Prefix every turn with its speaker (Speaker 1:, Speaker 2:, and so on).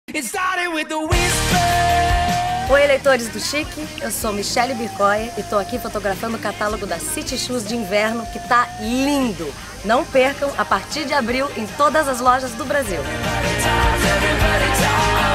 Speaker 1: Oi, eleitores do Chique, eu sou Michele Bircoia e tô aqui fotografando o catálogo da City Shoes de inverno, que tá lindo! Não percam, a partir de abril, em todas as lojas do Brasil.